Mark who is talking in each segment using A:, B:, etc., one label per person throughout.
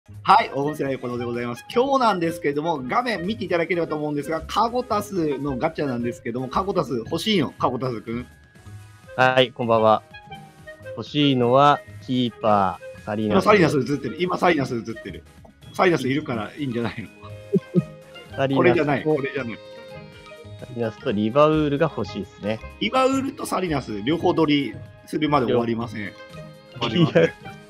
A: はい、大瀬良横野でございます。今日なんですけれども、画面見ていただければと思うんですが、カゴタスのガチャなんですけども、カゴタス欲しいの、カゴタスくん。
B: はい、こんばんは。欲しいのは、キーパー、サリナス。
A: 今サリナス映ってる。今サリナス映ってる。サリナスいるからいいんじゃないの。
B: サリナス
A: これじゃない、これじゃない。
B: サリナスとリバウールが欲しいですね。
A: リバウールとサリナス、両方取りするまで終わりません。終わりません。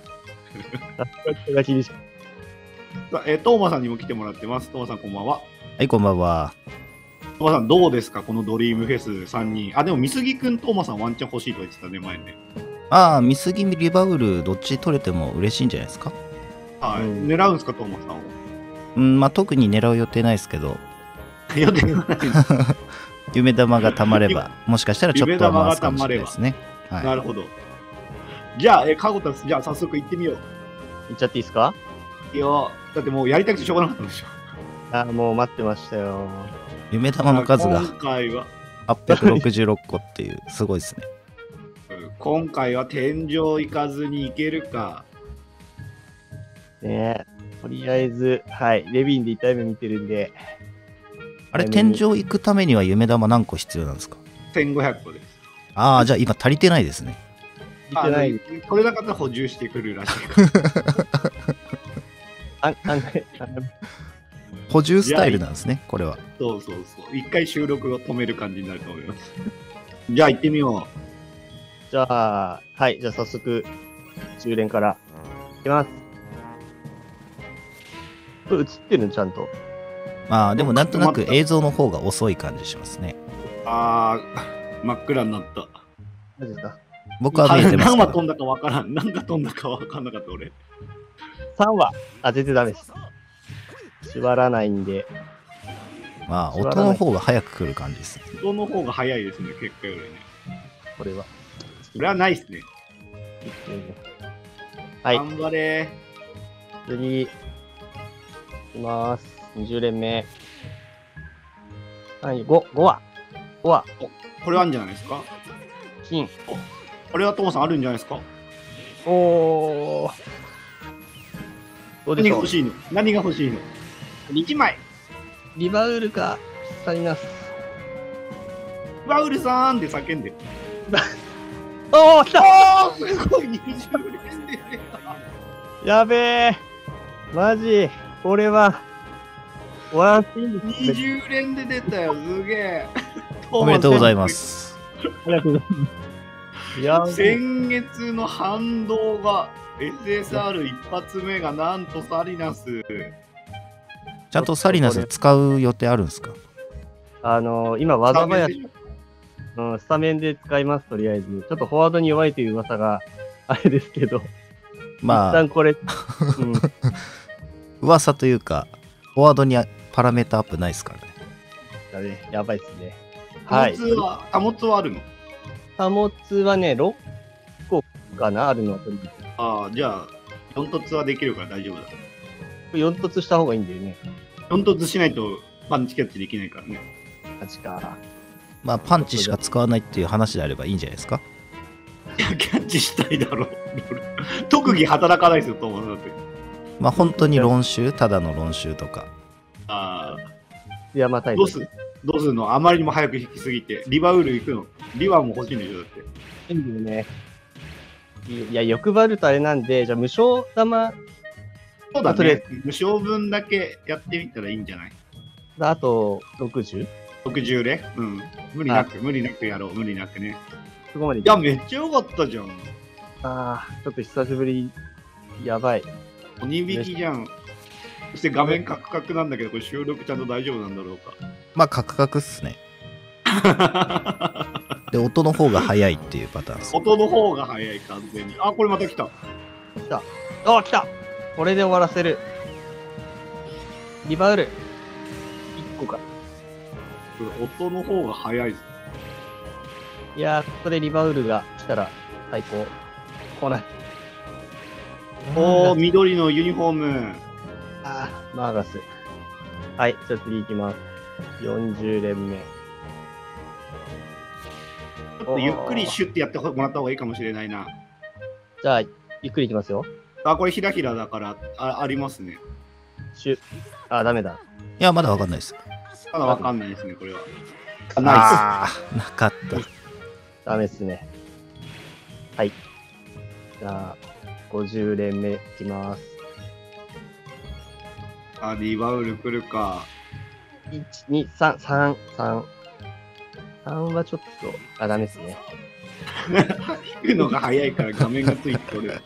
B: が厳しい。
A: さあトーマさんにも来てもらってます。トーマさんこんばんは。
C: はい、こんばんは。
A: トーマさんどうですか、このドリームフェス3人。あ、でも美杉くん、トーマさんワンチャン欲しいと言ってたね、前ね。
C: ああ、美杉リバウル、どっち取れても嬉しいんじゃないですか。
A: はい、狙うんですか、トーマさんを。
C: うん、まあ特に狙う予定ないですけど、
A: 予定がない
C: 夢玉がたまれば、もしかしたらちょっと回すかもしれないですね。はい、
A: なるほど。じゃあ、カゴタス、じゃあ早速行ってみよう。
B: 行っちゃっていいですか？
A: いや、だってもうやりたくてしょうがなかったんでしょ。
B: あ、もう待ってましたよ。
C: 夢玉の数が
A: 今回は
C: 866個っていう、すごいですね。
A: 今回は天井行かずに行けるか。
B: ねえ、とりあえず、はい、レビンで痛い目見てるんで。
C: あれ、天井行くためには夢玉何個必要なんですか
A: 1500個です。
C: ああ、じゃあ今足りてないですね。
B: 足りてない。
A: これなかったら補充してくるらしい。
C: 補充スタイルなんですね、これは。
A: そうそうそう。一回収録を止める感じになると思います。じゃあ行ってみよう。
B: じゃあ、はい、じゃあ早速、10連からいきます。これ映ってるのちゃんと。
C: まあでもなんとなく映像の方が遅い感じしますね。
A: あー、真っ暗になった。
B: マジですか？
C: 僕は見えてますけど。
A: 何が飛んだかわからん。何が飛んだかわからなかった俺。
B: 3は、あ、全然ダメです。縛らないんで。
C: まあ音の方が早く来る感じですね。
A: 音の方が早いですね、結果よりね。
B: これは。
A: これはないっすね。
B: はい。
A: 頑張れ
B: 次、いきます。20連目。はい、5は。5は。
A: これはあるんじゃないですか。
B: 金。
A: これはトモさんあるんじゃないですか。
B: おー。どうでしょう。
A: 何が欲しいの、何が欲しいの。1枚。
B: リバウールか、サリナス。
A: バウルさんって叫んで。
B: おー、来た
A: おー、すごい、20連で
B: やべえ。マジ、これは、ワンシーンですね。
A: 20連で出たよ、すげえ。
C: おめでとうございます。
B: ありがとうございます。いや、
A: 先月の反動が SSR 一発目がなんとサリナス。
C: ちゃんとサリナス使う予定あるんですか？
B: 今、技林、スタメンで使います、とりあえず。ちょっとフォワードに弱いという噂があれですけど、
C: まあ、
B: 一旦これ、
C: 噂というか、フォワードにパラメータアップないですからね。
B: やばいですね。はい。
A: 貨物はあるの？
B: 貨物はね、6個かな、あるのは取りに。
A: ああ、じゃあ、4突はできるから大丈夫だ。
B: 4突した方がいいんだよね。
A: 4突しないとパンチキャッチできないからね。
B: マジか。
C: まあ、パンチしか使わないっていう話であればいいんじゃないですか。
A: いや、キャッチしたいだろう。特技働かないですよ、トーマスだって。
C: まあ、本当に論習、ただの論習とか。
A: ああ。
B: 山タイプ。
A: どうするの？あまりにも早く引きすぎて。リバウール行くの？リバーも欲しいんでしょ、だって。
B: いいんだよね。いや、欲張るとあれなんで、じゃあ無償玉。
A: そうだね。無償分だけやってみたらいいんじゃない？
B: あと 60？
A: 60で、うん。無理なくやろう。無理なくね。
B: そこまでい
A: や、めっちゃ良かったじゃん。
B: ああ、ちょっと久しぶり。やばい。
A: 鬼引きじゃん。そして画面カクカクなんだけど、これ収録ちゃんと大丈夫なんだろうか。
C: まあ、カクカクっすね。で、音の方が早いっていうパターンです。
A: 音の方が早い、完全に。あ、これまた来た。
B: 来た。あ、来た。これで終わらせる。リバウル。1個か。
A: これ音の方が早いぞ。
B: いやー、ここでリバウルが来たら最高。来ない。
A: おー、緑のユニフォーム。
B: あー、マーガス。はい、じゃあ次行きます。40連目。
A: ちょっとゆっくりシュッてやってもらった方がいいかもしれないな。
B: じゃあ、ゆっくり行きますよ。
A: あ、これひらひらだからありますね。
B: あ、ダメだ。
C: いや、まだわかんないです。
A: まだわかんないですね、これは。
C: ああ、なかった。
B: ダメですね。はい。じゃあ、50連目いきます。
A: あ、リバウル来るか。
B: 1、2、3、3、3。3はちょっと、ダメですね。
A: 引くのが早いから画面がついてる。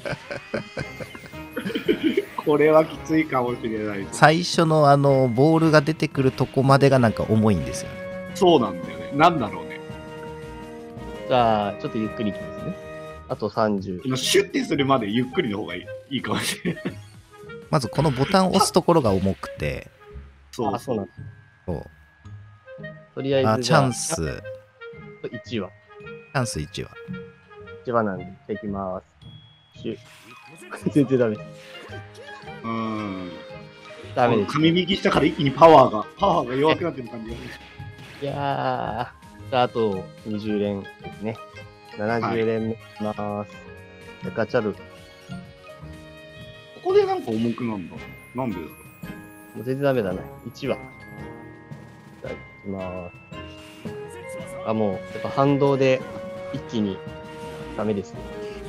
A: これはきついかもしれない。
C: 最初のボールが出てくるとこまでがなんか重いんですよ。
A: そうなんだよね。なんだろうね。
B: じゃあ、ちょっとゆっくりいきますね。あと30。
A: 今、シュッてするまでゆっくりの方がいいかもしれない。
C: まずこのボタンを押すところが重くて。
B: そうそうなんです。
C: そう。
B: とりあえず
C: チャンス。
B: 1話。
C: チャンス1話。
B: 1話なんで、できます。全然ダメ。ダメです。
A: 紙引きしたから一気にパワーが弱くなってる感じがする。
B: いやー、じゃあ、あと20連ですね。70連目いきます。はい、ガチャル。
A: ここでなんか重くなんだ。なんでだろ
B: う。もう全然ダメだね。1話。じゃあ、いきます。あ、もう、やっぱ反動で一気にダメですね。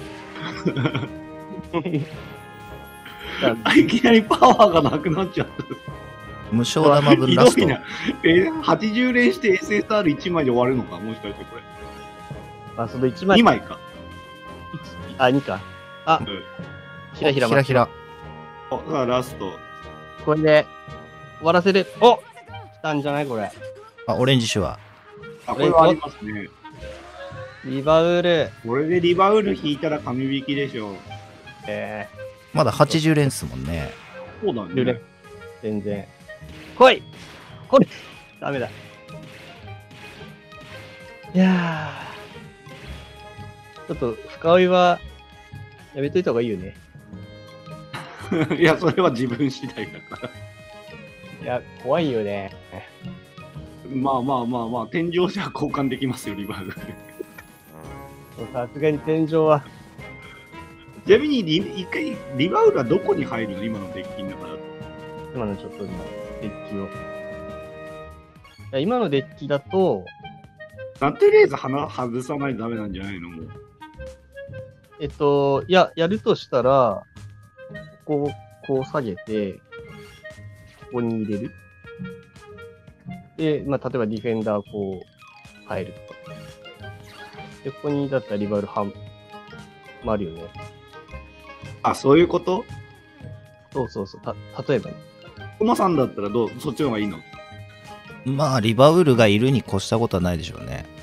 A: いきなりパワーがなくなっちゃった。
C: 無償玉分ラスト。
A: 80連して SSR1 枚で終わるのかもしかしてこれ。
B: あ、その1枚。
A: 2枚か。
B: あ、2か。あ、うん、ひらひら。
C: ひらひら。
A: さあ、ラスト。
B: これで終わらせる。お、来たんじゃないこれ。
C: あ、オレンジシュワ。
A: あ、これはありますね。
B: リバウル。
A: これでリバウル引いたら紙引きでしょ。
C: まだ80連っすもんね。
A: そうだね。
B: 全然。来いこれダメだ。いやー。ちょっと深追いはやめといた方がいいよね。
A: いや、それは自分次第だから。
B: いや、怖いよね。
A: まあ、天井じゃ交換できますよ、リバウル。
B: さすがに天井は。
A: ちなみに一回、リバウルはどこに入るの今のデッキの中だと。
B: 今のちょっとデッキを。いや今のデッキだと、
A: とりあえず外さないとダメなんじゃないのもう。
B: いや、やるとしたら、こう下げて、ここに入れる。で、まあ、例えばディフェンダーこう、入るとか。で、ここにだったらリバウルもあるよね。
A: あ、そういうこと？
B: そう。例えばね。
A: コマさんだったらそっちの方がいいの？
C: まあ、リバウルがいるに越したことはないでしょうね。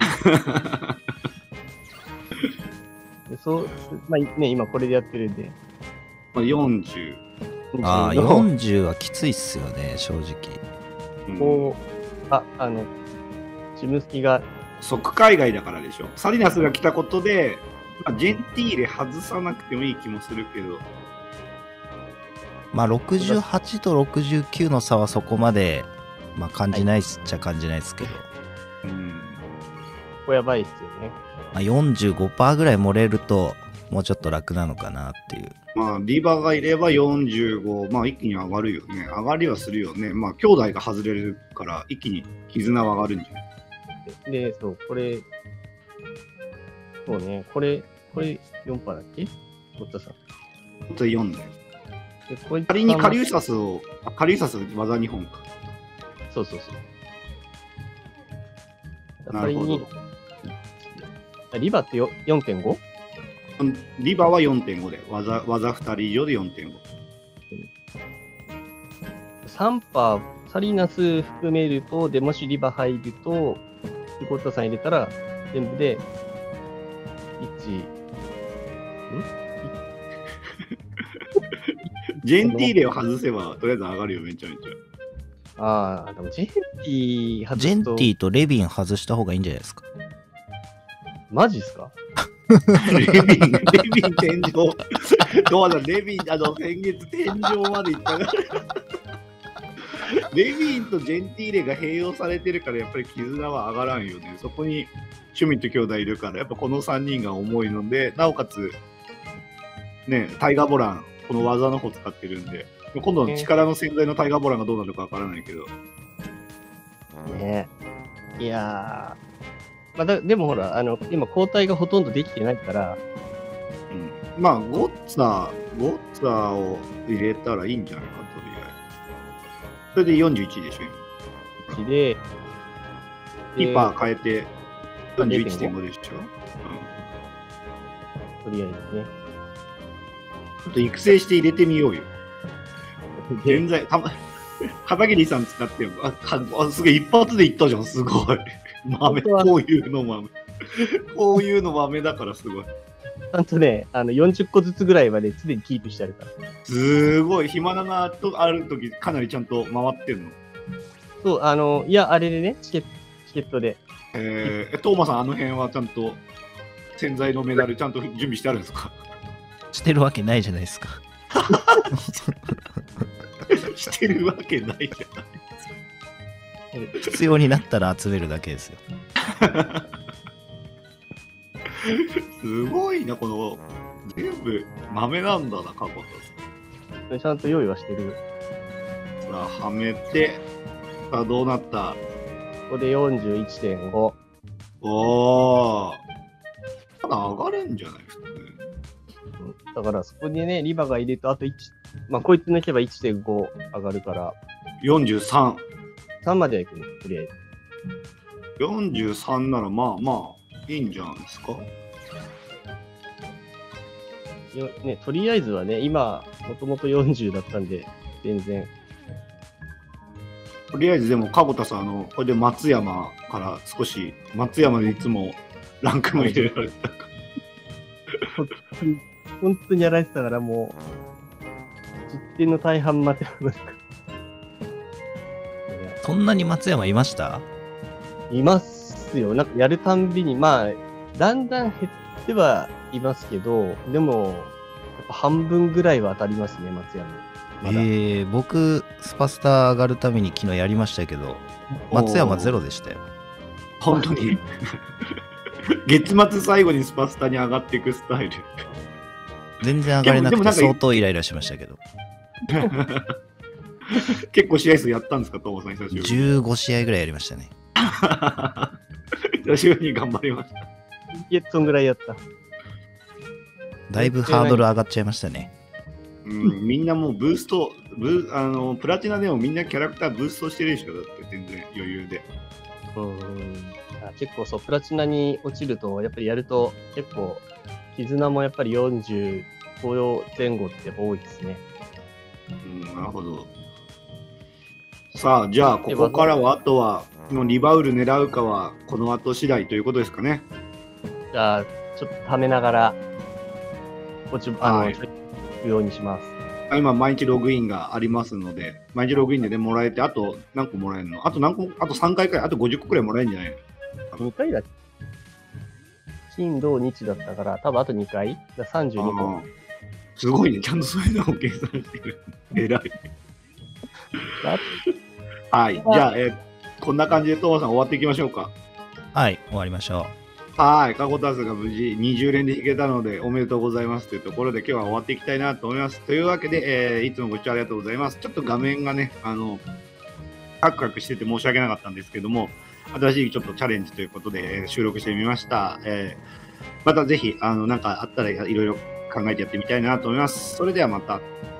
B: でまあね、今これでやってるんで。
A: まあ、40。
C: ああ、40はきついっすよね、正直。
B: こう、チムスキが。
A: 即海外だからでしょ。サリナスが来たことで、まあ、ジェンティーレ外さなくてもいい気もするけど。
C: まあ、68と69の差はそこまで、まあ、感じないっちゃ感じないですけど。こ
B: こやばいっすよね。
C: まあ、45% ぐらい漏れると、もうちょっと楽なのかなっていう。
A: まあ、リバがいれば45、まあ、一気に上がるよね。上がりはするよね。まあ、兄弟が外れるから、一気に絆は上がるんじゃない？
B: で、そう、これ、そうね、これ4%だっけ？ゴッタさん。
A: ゴッタ4だよ。
B: で、これ
A: 仮にカリューサス技2本か。
B: そう。
A: なるほど。
B: リバって 4.5？
A: リバは 4.5 で、技2人以上で 4.5。
B: 3%、サリナス含めると、でもしリバ入ると、ゴッタさん入れたら、全部で、
A: ジェンティーレを外せば、とりあえず上がるよ、めちゃめち
B: ゃ。でもジェンティー外すと。
C: ジェンティーとレビン外した方がいいんじゃないですか。
B: マジっすか？
A: レビン天井。どうだ、レビン、先月天井まで行ったから。レビンとジェンティーレが併用されてるから、やっぱり絆は上がらんよね。そこにシュミット兄弟いるから、やっぱこの3人が重いので、なおかつ、 ね、タイガーボラン、この技の方使ってるんで、今度の力の潜在のタイガーボランがどうなるかわからないけど。
B: ね。いやー、でもほら、今交代がほとんどできてないから、
A: うん、まあ、ゴッツァーを入れたらいいんじゃないか、とりあえず。それで41でしょ、今。
B: 1で、
A: キーパー変えて 41.5 でしょ、
B: とりあえずね。
A: ちょっと育成して入れてみようよ。
B: で
A: 現在、片桐さん使ってよ。すげえ、一発でいったじゃん、すごい。豆、こういうの豆。こういうの豆だからすごい。
B: ちゃんとね、40個ずつぐらいまで常にキープしてあるから。
A: すごい、暇があるとき、かなりちゃんと回ってるの。
B: そう、いや、あれでね、チケットで。
A: トーマさん、あの辺はちゃんと、潜在のメダル、ちゃんと準備してあるんですか？
C: してるわけないじゃないですか。
A: してるわけないじゃないですか。
C: 必要になったら集めるだけですよ。
A: すごいな、この、全部豆なんだな、カボタ
B: ちゃんと用意はしてる。
A: さあ、はめて、さあ、どうなった？
B: ここで 41.5。
A: おー。ただ上がるんじゃないですかね。
B: だからそこにね、リバが入れると、あと1、まあ、こいつ抜けば 1.5 上がるから、
A: 43。
B: 3まではいくの、とりあえず。
A: 43ならまあまあいいんじゃないですか。
B: ね、とりあえずはね、今、もともと40だったんで、全然。
A: とりあえずでも、かごたさん、これで松山から少し、松山でいつもランクも入れられたから。
B: 本当にやられてたから、もう、実験の大半までなんか。
C: そんなに松山いました？
B: いますよ。なんかやるたんびに、まあ、だんだん減ってはいますけど、でも、やっぱ半分ぐらいは当たりますね、松山。まだ
C: 僕、スパスタ上がるために昨日やりましたけど、松山ゼロでしたよ。
A: 本当に。月末最後にスパスタに上がっていくスタイル。
C: 全然上がれなくて相当イライラしましたけど。
A: 結構試合数やったんですか、トーマさん、久しぶりに。
C: 15試合ぐらいやりましたね。
A: 久しぶりに頑張りました。
B: そんぐらいやった。
C: だいぶハードル上がっちゃいましたね。
A: うん、みんなもうブースト、プラチナでもみんなキャラクターブーストしてるでしょ、だって全然余裕で。
B: 結構そう、プラチナに落ちると、やっぱりやると、結構、絆もやっぱり45前後って多いですね。
A: なるほど。さあ、じゃあ、ここからは、あとは、のリバウル狙うかは、この後次第ということですかね。
B: じゃあ、ちょっとためながら、行くようにします。
A: 今、毎日ログインがありますので、毎日ログインで、ね、もらえて、あと何個もらえるの？あと何個？あと3回くらい、あと50個くらいもらえるんじゃないの？
B: 2 回だっけ？金、土、日だったから、多分あと2回だ32個。
A: すごいね、ちゃんとそういうのを計算してる。偉い。はい、じゃあ、こんな感じでトーマさん終わっていきましょうか。
C: はい、終わりましょ
A: う。はい、カゴタスが無事20連で引けたのでおめでとうございますというところで今日は終わっていきたいなと思います。というわけで、いつもご視聴ありがとうございます。ちょっと画面がね、カクカクしてて申し訳なかったんですけども、新しいちょっとチャレンジということで、収録してみました。またぜひ、なんかあったらいろいろ考えてやってみたいなと思います。それではまた。